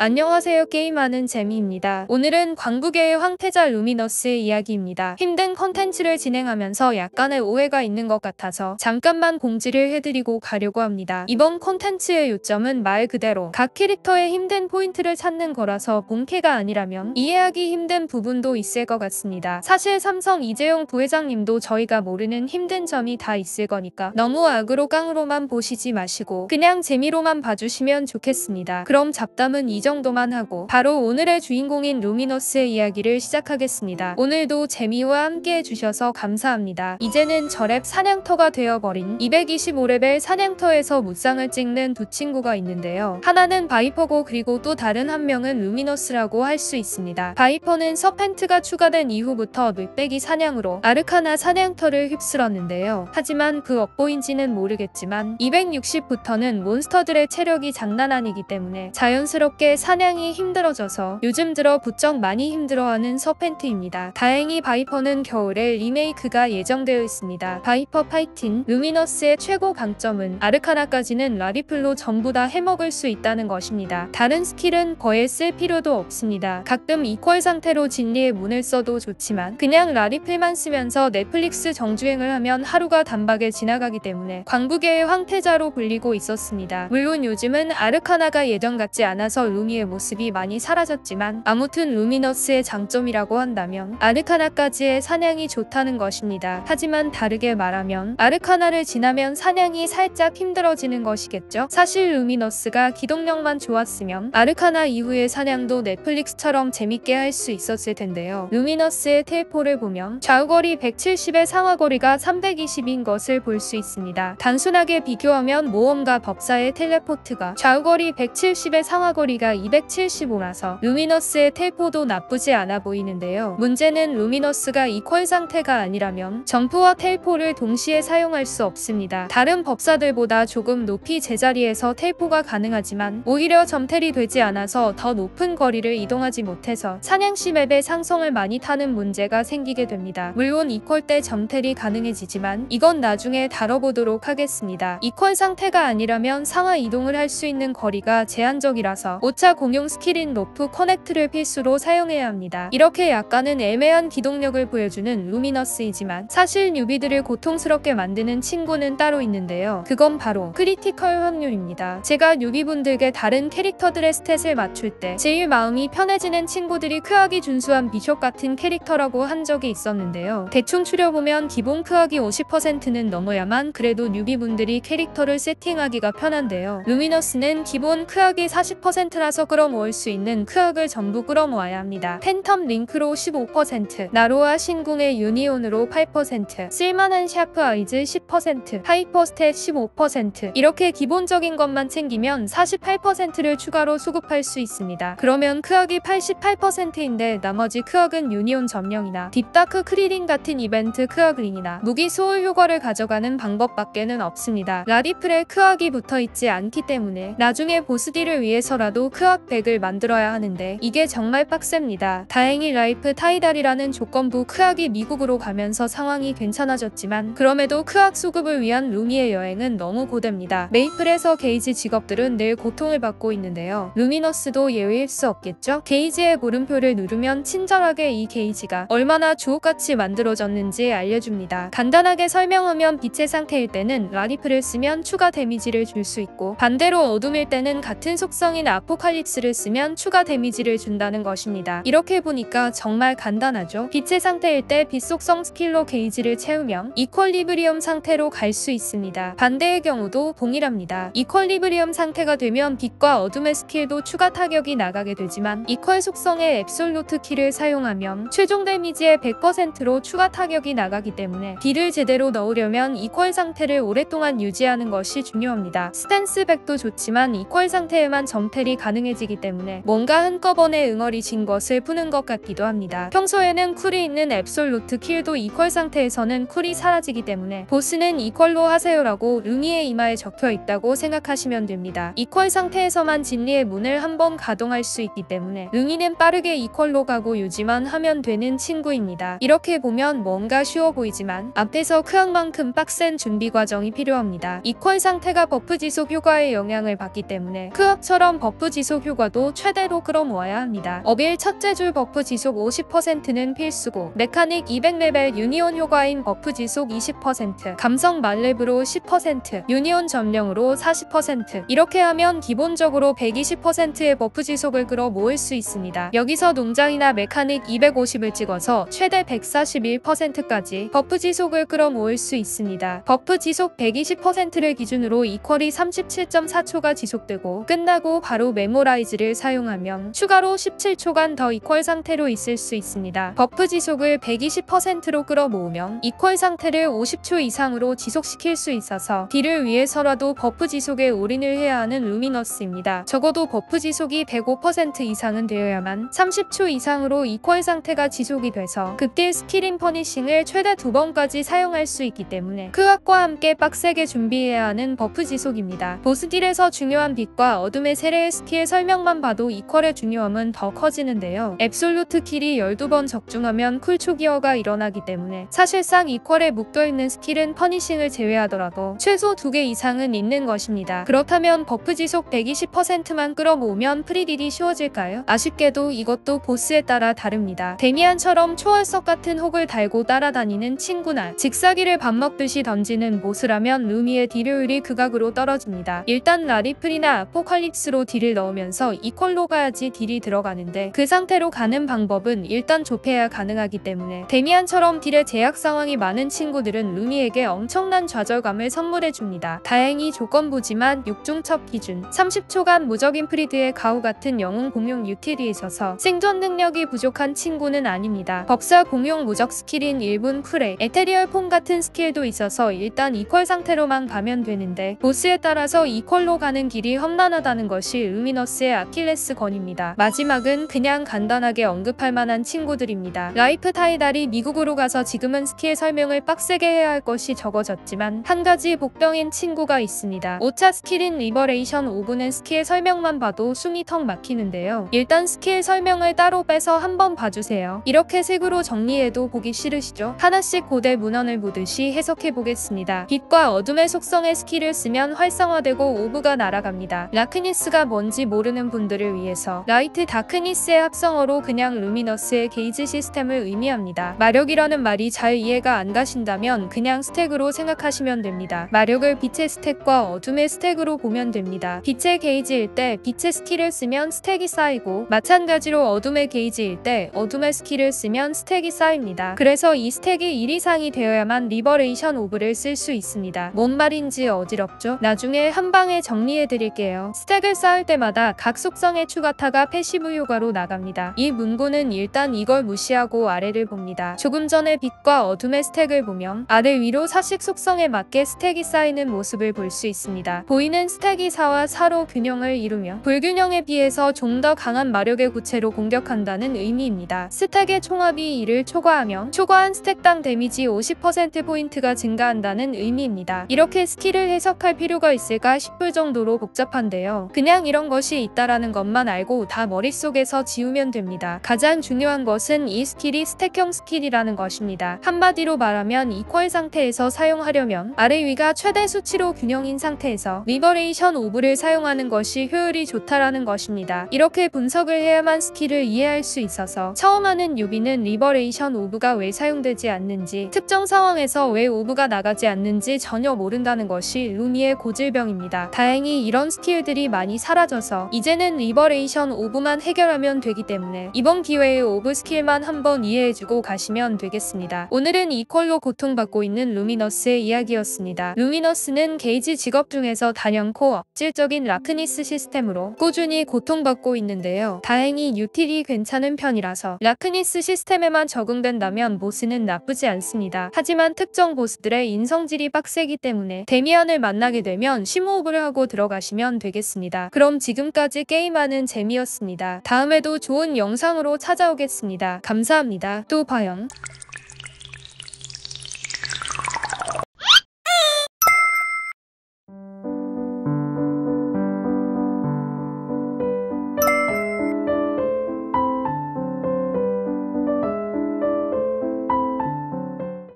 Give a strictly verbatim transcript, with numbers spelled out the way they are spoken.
안녕하세요. 게임하는 재미입니다. 오늘은 광부계의 황태자 루미너스의 이야기입니다. 힘든 컨텐츠를 진행하면서 약간의 오해가 있는 것 같아서 잠깐만 공지를 해드리고 가려고 합니다. 이번 컨텐츠의 요점은 말 그대로 각 캐릭터의 힘든 포인트를 찾는 거라서 본캐가 아니라면 이해하기 힘든 부분도 있을 것 같습니다. 사실 삼성 이재용 부회장님도 저희가 모르는 힘든 점이 다 있을 거니까 너무 악으로 깡으로만 보시지 마시고 그냥 재미로만 봐주시면 좋겠습니다. 그럼 잡담은 이 정도만 하고 바로 오늘의 주인공인 루미너스의 이야기를 시작하겠습니다. 오늘도 재미와 함께 해주셔서 감사합니다. 이제는 저랩 사냥터가 되어버린 이백이십오 레벨 사냥터에서 무쌍을 찍는 두 친구가 있는데요. 하나는 바이퍼고 그리고 또 다른 한 명은 루미너스라고 할 수 있습니다. 바이퍼는 서펜트가 추가된 이후부터 늑대기 사냥으로 아르카나 사냥터를 휩쓸었는데요. 하지만 그 업보인지는 모르겠지만 이백육십부터는 몬스터들의 체력이 장난 아니기 때문에 자연스럽게 사냥이 힘들어져서 요즘 들어 부쩍 많이 힘들어하는 서펜트입니다. 다행히 바이퍼는 겨울에 리메이크가 예정되어 있습니다. 바이퍼 파이팅! 루미너스의 최고 강점은 아르카나까지는 라리플로 전부 다 해먹을 수 있다는 것입니다. 다른 스킬은 거의 쓸 필요도 없습니다. 가끔 이퀄 상태로 진리의 문을 써도 좋지만 그냥 라리플만 쓰면서 넷플릭스 정주행을 하면 하루가 단박에 지나가기 때문에 광부계의 황태자로 불리고 있었습니다. 물론 요즘은 아르카나가 예전 같지 않아서 루미의 모습이 많이 사라졌지만 아무튼 루미너스의 장점이라고 한다면 아르카나까지의 사냥이 좋다는 것입니다. 하지만 다르게 말하면 아르카나를 지나면 사냥이 살짝 힘들어지는 것이겠죠? 사실 루미너스가 기동력만 좋았으면 아르카나 이후의 사냥도 넷플릭스처럼 재밌게 할 수 있었을 텐데요. 루미너스의 텔포를 보면 좌우거리 백칠십의 상하거리가 삼백이십인 것을 볼 수 있습니다. 단순하게 비교하면 모험가 법사의 텔레포트가 좌우거리 백칠십의 상하거리가 이백칠십오라서 루미너스의 텔포도 나쁘지 않아 보이는데요. 문제는 루미너스가 이퀄 상태가 아니라면 점프와 텔포를 동시에 사용할 수 없습니다. 다른 법사들보다 조금 높이 제자리에서 텔포가 가능하지만 오히려 점텔이 되지 않아서 더 높은 거리를 이동하지 못해서 사냥시 맵의 상성을 많이 타는 문제가 생기게 됩니다. 물론 이퀄 때 점텔이 가능해지지만 이건 나중에 다뤄보도록 하겠습니다. 이퀄 상태가 아니라면 상하 이동을 할 수 있는 거리가 제한적이라서 오 차 공용 스킬인 로프 커넥트를 필수로 사용해야 합니다. 이렇게 약간은 애매한 기동력을 보여주는 루미너스이지만 사실 뉴비들을 고통스럽게 만드는 친구는 따로 있는데요. 그건 바로 크리티컬 확률입니다. 제가 뉴비분들께 다른 캐릭터들의 스탯을 맞출 때 제일 마음이 편해지는 친구들이 크악이 준수한 비숍 같은 캐릭터라고 한 적이 있었는데요. 대충 추려보면 기본 크악이 오십 퍼센트는 넘어야만 그래도 뉴비분들이 캐릭터를 세팅하기가 편한데요. 루미너스는 기본 크악이 사십 퍼센트라서 끌어모을 수 있는 크악을 전부 끌어모아야 합니다. 팬텀 링크로 십오 퍼센트, 나로아 신궁의 유니온으로 팔 퍼센트, 쓸만한 샤프 아이즈 십 퍼센트, 하이퍼 스탯 십오 퍼센트 이렇게 기본적인 것만 챙기면 사십팔 퍼센트를 추가로 수급할 수 있습니다. 그러면 크악이 팔십팔 퍼센트인데 나머지 크악은 유니온 점령이나 딥다크 크리링 같은 이벤트 크악링이나 무기 소울 효과를 가져가는 방법밖에는 없습니다. 라디플에 크악이 붙어있지 않기 때문에 나중에 보스딜을 위해서라도 크악 백을 만들어야 하는데 이게 정말 빡셉니다. 다행히 라이프 타이달이라는 조건부 크악이 미국으로 가면서 상황이 괜찮아졌지만 그럼에도 크악 수급을 위한 루미의 여행은 너무 고됩니다. 메이플에서 게이지 직업들은 늘 고통을 받고 있는데요. 루미너스도 예외일 수 없겠죠? 게이지의 물음표를 누르면 친절하게 이 게이지가 얼마나 주옥같이 만들어졌는지 알려줍니다. 간단하게 설명하면 빛의 상태일 때는 라디플을 쓰면 추가 데미지를 줄 수 있고 반대로 어둠일 때는 같은 속성인 아포칼립스를 쓰면 추가 데미지를 준다는 것입니다. 이렇게 보니까 정말 간단하죠? 빛의 상태일 때 빛 속성 스킬로 게이지를 채우면 이퀄리브리엄 상태로 갈 수 있습니다. 반대의 경우도 동일합니다. 이퀄리브리엄 상태가 되면 빛과 어둠의 스킬도 추가 타격이 나가게 되지만 이퀄 속성의 앱솔루트 키를 사용하면 최종 데미지의 백 퍼센트로 추가 타격이 나가기 때문에 딜을 제대로 넣으려면 이퀄 상태를 오랫동안 유지하는 것이 중요합니다. 스탠스 백도 좋지만 이퀄 상태에만 점텔이 가능해지기 때문에 뭔가 한꺼번에 응어리진 것을 푸는 것 같기도 합니다. 평소에는 쿨이 있는 앱솔루트 킬도 이퀄 상태에서는 쿨이 사라지기 때문에 보스는 이퀄로 하세요라고 루미의 이마에 적혀 있다고 생각하시면 됩니다. 이퀄 상태에서만 진리의 문을 한번 가동할 수 있기 때문에 루미는 빠르게 이퀄로 가고 유지만 하면 되는 친구입니다. 이렇게 보면 뭔가 쉬워 보이지만 앞에서 크악만큼 빡센 준비 과정이 필요합니다. 이퀄 상태가 버프 지속 효과의 영향을 받기 때문에 크악처럼 버프 지속 지속 효과도 최대로 끌어모아야 합니다. 어빌 첫째 줄 버프 지속 오십 퍼센트는 필수고 메카닉 이백 레벨 유니온 효과인 버프 지속 이십 퍼센트, 감성 말렙으로 십 퍼센트, 유니온 점령으로 사십 퍼센트 이렇게 하면 기본적으로 백이십 퍼센트의 버프 지속을 끌어모을 수 있습니다. 여기서 농장이나 메카닉 이백오십을 찍어서 최대 백사십일 퍼센트까지 버프 지속을 끌어모을 수 있습니다. 버프 지속 백이십 퍼센트를 기준으로 이퀄이 삼십칠 점 사 초가 지속되고 끝나고 바로 메모라이즈를 사용하면 추가로 십칠 초간 더 이퀄 상태로 있을 수 있습니다. 버프 지속을 백이십 퍼센트로 끌어모으면 이퀄 상태를 오십 초 이상으로 지속시킬 수 있어서 딜을 위해서라도 버프 지속에 올인을 해야 하는 루미너스입니다. 적어도 버프 지속이 백오 퍼센트 이상은 되어야만 삼십 초 이상으로 이퀄 상태가 지속이 돼서 극딜 스킬인 퍼니싱을 최대 두 번까지 사용할 수 있기 때문에 크악과 함께 빡세게 준비해야 하는 버프 지속입니다. 보스딜에서 중요한 빛과 어둠의 세례의 스킬 설명만 봐도 이퀄의 중요함은 더 커지는데요. 앱솔루트 킬이 열두 번 적중하면 쿨 초기화가 일어나기 때문에 사실상 이퀄에 묶여있는 스킬은 퍼니싱을 제외하더라도 최소 두 개 이상은 있는 것입니다. 그렇다면 버프 지속 백이십 퍼센트만 끌어모으면 프리딜이 쉬워질까요? 아쉽게도 이것도 보스에 따라 다릅니다. 데미안처럼 초월석 같은 혹을 달고 따라다니는 친구나 직사기를 밥 먹듯이 던지는 보스라면 루미의 딜효율이 극악으로 떨어집니다. 일단 라리플이나 아포칼립스로 딜을 넣으면서 이퀄로 가야지 딜이 들어가는데 그 상태로 가는 방법은 일단 좁혀야 가능하기 때문에 데미안처럼 딜의 제약 상황이 많은 친구들은 루미에게 엄청난 좌절감을 선물해줍니다. 다행히 조건부지만 육 중 첫 기준 삼십 초간 무적인 프리드의 가우 같은 영웅 공용 유틸이 있어서 생존 능력이 부족한 친구는 아닙니다. 법사 공용 무적 스킬인 일 분 쿨에 에테리얼 폼 같은 스킬도 있어서 일단 이퀄 상태로만 가면 되는데 보스에 따라서 이퀄로 가는 길이 험난하다는 것이 루미너스의 아킬레스건입니다. 마지막은 그냥 간단하게 언급할 만한 친구들입니다. 라이프 타이달이 미국으로 가서 지금은 스킬 설명을 빡세게 해야 할 것이 적어졌지만 한 가지 복병인 친구가 있습니다. 오 차 스킬인 리버레이션 오브는 스킬 설명만 봐도 숨이 턱 막히는데요. 일단 스킬 설명을 따로 빼서 한번 봐주세요. 이렇게 색으로 정리해도 보기 싫으시죠? 하나씩 고대 문헌을 보듯이 해석해보겠습니다. 빛과 어둠의 속성의 스킬을 쓰면 활성화되고 오브가 날아갑니다. 라크니스가 뭔지 모르는 분들을 위해서 라이트 다크니스의 합성어로 그냥 루미너스의 게이지 시스템을 의미합니다. 마력이라는 말이 잘 이해가 안 가신다면 그냥 스택으로 생각하시면 됩니다. 마력을 빛의 스택과 어둠의 스택으로 보면 됩니다. 빛의 게이지일 때 빛의 스킬을 쓰면 스택이 쌓이고 마찬가지로 어둠의 게이지일 때 어둠의 스킬을 쓰면 스택이 쌓입니다. 그래서 이 스택이 일 이상이 되어야만 리버레이션 오브를 쓸 수 있습니다. 뭔 말인지 어지럽죠? 나중에 한 방에 정리해드릴게요. 스택을 쌓을 때마다 각 속성의 추가타가 패시브 효과로 나갑니다. 이 문구는 일단 이걸 무시하고 아래를 봅니다. 조금 전에 빛과 어둠의 스택을 보면 아래 위로 사식 속성에 맞게 스택이 쌓이는 모습을 볼 수 있습니다. 보이는 스택이 사와 사로 균형을 이루며 불균형에 비해서 좀 더 강한 마력의 구체로 공격한다는 의미입니다. 스택의 총합이 이를 초과하면 초과한 스택당 데미지 오십 퍼센트 포인트가 증가한다는 의미입니다. 이렇게 스킬을 해석할 필요가 있을까 싶을 정도로 복잡한데요. 그냥 이런 것이 있다라는 것만 알고 다 머릿속에서 지우면 됩니다. 가장 중요한 것은 이 스킬이 스택형 스킬이라는 것입니다. 한마디로 말하면 이퀄 상태에서 사용하려면 아래 위가 최대 수치로 균형인 상태에서 리버레이션 오브를 사용하는 것이 효율이 좋다라는 것입니다. 이렇게 분석을 해야만 스킬을 이해할 수 있어서 처음 하는 유비는 리버레이션 오브가 왜 사용되지 않는지 특정 상황에서 왜 오브가 나가지 않는지 전혀 모른다는 것이 루미의 고질병입니다. 다행히 이런 스킬들이 많이 사라져서 이제는 리버레이션 오브만 해결하면 되기 때문에 이번 기회에 오브 스킬만 한번 이해해주고 가시면 되겠습니다. 오늘은 이퀄로 고통받고 있는 루미너스의 이야기였습니다. 루미너스는 게이지 직업 중에서 단연코 업질적인 라크니스 시스템으로 꾸준히 고통받고 있는데요. 다행히 유틸이 괜찮은 편이라서 라크니스 시스템에만 적응된다면 보스는 나쁘지 않습니다. 하지만 특정 보스들의 인성질이 빡세기 때문에 데미안을 만나게 되면 심호흡을 하고 들어가시면 되겠습니다. 그럼 지금까지 게임하는 재미였습니다. 다음에도 좋은 영상으로 찾아오겠습니다. 감사합니다. 또 봐요.